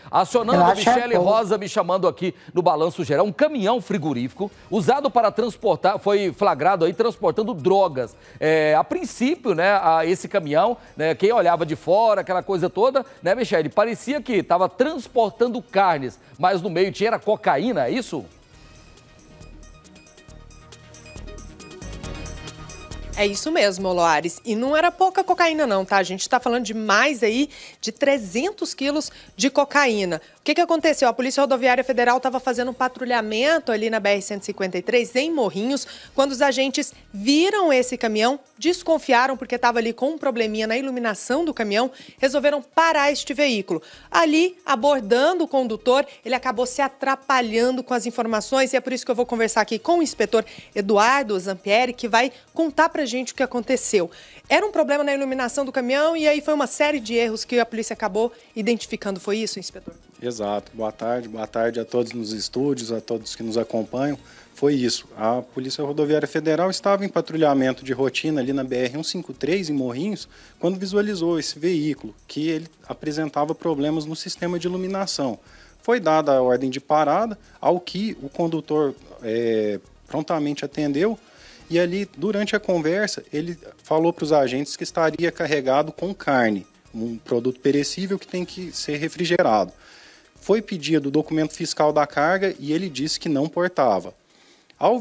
Acionando a Michele Rosa, me chamando aqui no Balanço Geral. Um caminhão frigorífico usado para transportar, foi flagrado aí transportando drogas. A princípio, né, esse caminhão, né, quem olhava de fora, aquela coisa toda, né, Michele, parecia que estava transportando carnes, mas no meio tinha cocaína, é isso? É isso mesmo, Loares. E não era pouca cocaína não, tá? A gente está falando de mais aí de 300 quilos de cocaína. O que aconteceu? A Polícia Rodoviária Federal estava fazendo um patrulhamento ali na BR-153, em Morrinhos, quando os agentes viram esse caminhão, desconfiaram porque estava ali com um probleminha na iluminação do caminhão, resolveram parar este veículo. Ali, abordando o condutor, ele acabou se atrapalhando com as informações e é por isso que eu vou conversar aqui com o inspetor Eduardo Zampieri, que vai contar pra gente o que aconteceu. Era um problema na iluminação do caminhão e aí foi uma série de erros que a polícia acabou identificando. Foi isso, inspetor? Exato. Boa tarde a todos nos estúdios, a todos que nos acompanham. Foi isso. A Polícia Rodoviária Federal estava em patrulhamento de rotina ali na BR-153, em Morrinhos, quando visualizou esse veículo, que ele apresentava problemas no sistema de iluminação. Foi dada a ordem de parada, ao que o condutor prontamente atendeu. E ali, durante a conversa, ele falou para os agentes que estaria carregado com carne, um produto perecível que tem que ser refrigerado. Foi pedido o documento fiscal da carga e ele disse que não portava. Ao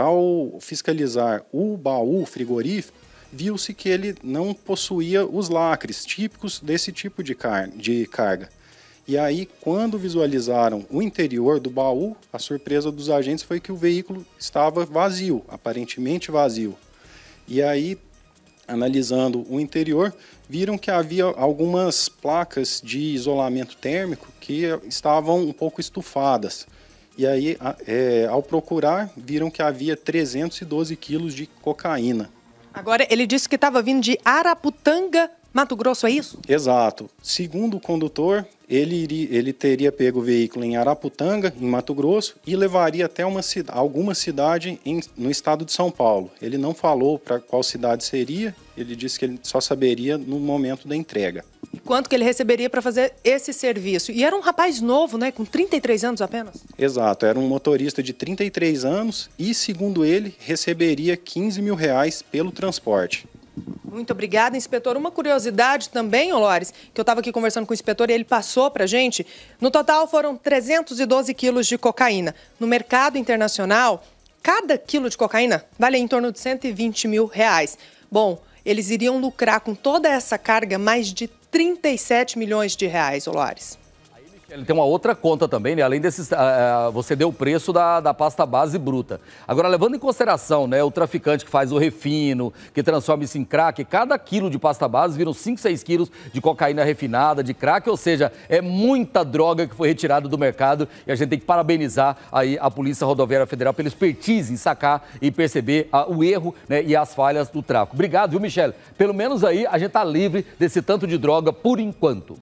fiscalizar o baú frigorífico, viu-se que ele não possuía os lacres típicos desse tipo de carga. E aí, quando visualizaram o interior do baú, a surpresa dos agentes foi que o veículo estava vazio, aparentemente vazio. E aí, analisando o interior, viram que havia algumas placas de isolamento térmico que estavam um pouco estufadas. E aí, ao procurar, viram que havia 312 quilos de cocaína. Agora, ele disse que estava vindo de Araputanga, Mato Grosso, é isso? Exato. Segundo o condutor, ele teria pego o veículo em Araputanga, em Mato Grosso, e levaria até alguma cidade no estado de São Paulo. Ele não falou para qual cidade seria, ele disse que ele só saberia no momento da entrega. E quanto que ele receberia para fazer esse serviço? E era um rapaz novo, né, com 33 anos apenas? Exato, era um motorista de 33 anos e, segundo ele, receberia R$15 mil pelo transporte. Muito obrigada, inspetor. Uma curiosidade também, Loares, que eu estava aqui conversando com o inspetor e ele passou para a gente. No total foram 312 quilos de cocaína. No mercado internacional, cada quilo de cocaína vale em torno de R$120 mil. Bom, eles iriam lucrar com toda essa carga mais de 37 milhões de reais, Loares. Ele tem uma outra conta também, né? Além desses, você deu o preço da pasta base bruta. Agora, levando em consideração, né, o traficante que faz o refino, que transforma isso em crack, cada quilo de pasta base viram 5, 6 quilos de cocaína refinada, de crack, ou seja, é muita droga que foi retirada do mercado e a gente tem que parabenizar aí a Polícia Rodoviária Federal pela expertise em sacar e perceber o erro, né, e as falhas do tráfico. Obrigado, viu, Michele? Pelo menos aí a gente tá livre desse tanto de droga por enquanto.